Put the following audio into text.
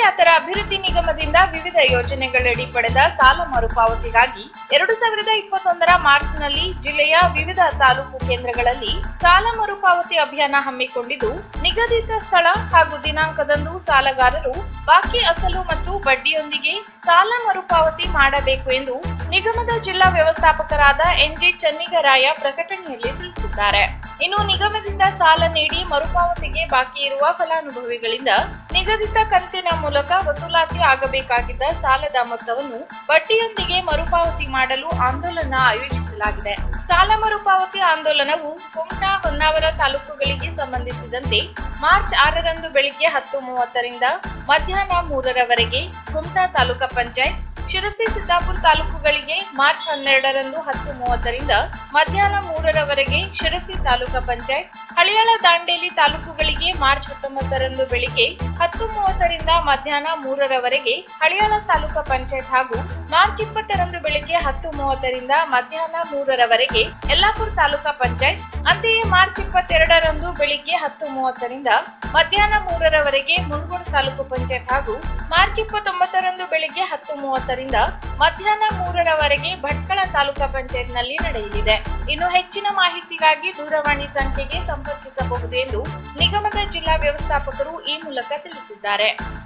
ಅಲ್ಪಸಂಖ್ಯಾತರ ಅಭಿವೃದ್ಧಿ ನಿಗಮದಿಂದ ವಿವಿಧ ಯೋಜನೆಗಳಡಿ ಪಡೆದ ಸಾಲ ಮರುಪಾವತಿಗಾಗಿ 2021 ಮಾರ್ಚ್ನಲ್ಲಿ ಜಿಲ್ಲೆಯ ವಿವಿಧ ತಾಲೂಕು ಕೇಂದ್ರಗಳಲ್ಲಿ ಸಾಲ ಮರುಪಾವತಿ ಅಭಿಯಾನ ಹಮ್ಮಿಕೊಂಡಿದ್ದು, ನಿಗದಿತ ಸ್ಥಳ ಹಾಗೂ ದಿನಾಂಕದಂದು ಸಾಲಗಾರರು ಬಾಕಿ ಅಸಲು ಮತ್ತು ಬಡ್ಡಿಯೊಂದಿಗೆ ಸಾಲ ಮರುಪಾವತಿ ಮಾಡಬೇಕು ಎಂದು ನಿಗಮದ ಜಿಲ್ಲಾ ವ್ಯವಸ್ಥಾಪಕರಾದ ಎನ್.ಜೆ. ಚನ್ನಿಗರಾಯ ಪ್ರಕಟಣೆಯಲ್ಲಿ ತಿಳಿಸಿದ್ದಾರೆ. ಇನ್ನು ನಿಗಮದಿಂದ ಸಾಲ ನೀಡಿ ಮರುಪಾವತಿಗೆ ಬಾಕಿ ಇರುವ ಫಲಾನುಭವಿಗಳಿಂದ ನಿಗದಿತ ಕಂತಿನ ಮೂಲಕ ವಸೂಲಾತಿ ಆಗಬೇಕಾಗಿದ್ದ ಸಾಲದ ಮೊತ್ತವನ್ನು ಬಡ್ಡಿಯೊಂದಿಗೆ ಮರುಪಾವತಿ ಮಾಡಲು ಆಂದೋಲನ ಆಯೋಜಿಸಲಾಗಿದೆ. ಸಾಲ ಮರುಪಾವತಿ ಆಂದೋಲನವು ಕುಮಟಾ, ಹೊನ್ನಾವರ ತಾಲೂಕುಗಳಿಗೆ ಸಂಬಂಧಿಸಿದಂತೆ ಮಾರ್ಚ್ 6ರಂದು ಬೆಳಿಗ್ಗೆ 10:30ರಿಂದ ಮಧ್ಯಾಹ್ನ 3ರವರೆಗೆ ಕುಮಟಾ ತಾಲೂಕಾ ಪಂಚಾಯತ್, ಶಿರಸಿ, ಸಿದ್ದಾಪುರ ತಾಲೂಕುಗಳಿಗೆ ಮಾರ್ಚ್ 12ರಂದು 10:30ರಿಂದ ಮಧ್ಯಾಹ್ನ 3ರವರೆಗೆ ಶಿರಸಿ ತಾಲೂಕಾ ಪಂಚಾಯತ್, ಹಳಿಯಾಳ, ದಾಂಡೇಲಿ ತಾಲೂಕುಗಳಿಗೆ ಮಾರ್ಚ್ 19ರಂದು ಬೆಳಿಗ್ಗೆ 10:30ರಿಂದ ಮಧ್ಯಾಹ್ನ 3ರವರೆಗೆ ಹಳಿಯಾಳ ತಾಲೂಕಾ ಪಂಚಾಯತ್ ಹಾಗೂ ಮಾರ್ಚ್ 20ರಂದು ಬೆಳಿಗ್ಗೆ 10:30ರಿಂದ ಮಧ್ಯಾಹ್ನ 3ರವರೆಗೆ ಯಲ್ಲಾಪುರ ತಾಲೂಕಾ ಪಂಚಾಯತ್. ಅಂತೆಯೇ ಮಾರ್ಚ್ 22ರಂದು ಬೆಳಿಗ್ಗೆ 10:30ರಿಂದ ಮಧ್ಯಾಹ್ನ 3ರವರೆಗೆ ಮುನಗೋಡು ತಾಲೂಕು ಪಂಚಾಯತ್ ಹಾಗೂ ಮಾರ್ಚ್ 29ರಂದು ಬೆಳಿಗ್ಗೆ 10:30ರಿಂದ ಮಧ್ಯಾಹ್ನ 3ರವರೆಗೆ ಭಟ್ಕಳ ತಾಲೂಕಾ ಪಂಚಾಯತ್ನಲ್ಲಿ ನಡೆಯಲಿದೆ. ಇನ್ನು ಹೆಚ್ಚಿನ ಮಾಹಿತಿಗಾಗಿ ದೂರವಾಣಿ ಸಂಖ್ಯೆಗೆ ಸಂಪರ್ಕಿಸಬಹುದು ಎಂದು ನಿಗಮದ ಜಿಲ್ಲಾ ವ್ಯವಸ್ಥಾಪಕರು ಈ ಮೂಲಕ ತಿಳಿಸಿದ್ದಾರೆ.